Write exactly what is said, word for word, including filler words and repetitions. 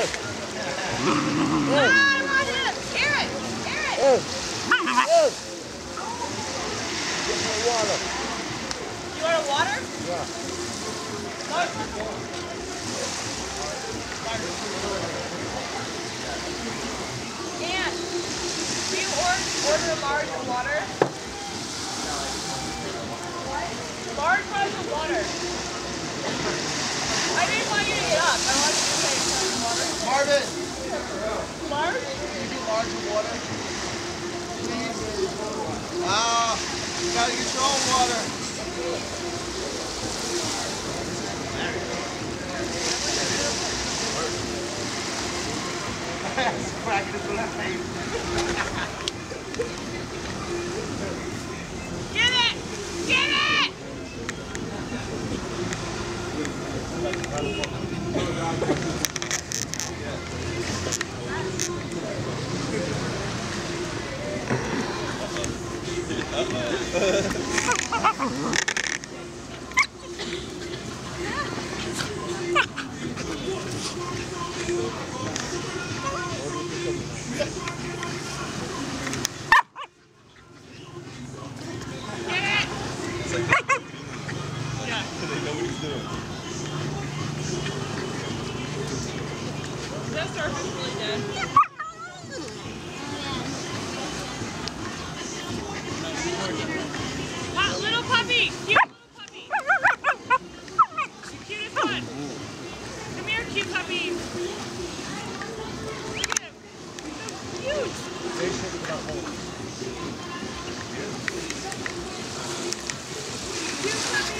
Aaron! Aaron! Aaron! Aaron! Get my water. You want a water? Yeah. And do you order, order a large of water? Large size of water. I didn't want you to get up. I wanted you to take some water. Marvin! Large? Can you do large of water? Please? Ah, you gotta get your own water. He's cracking his little face. Get it! Get it! This surf is really good. Hot little puppy! Cute little puppy! The cutest one! Come here, cute puppy! Look at him! He's so cute! Cute puppy!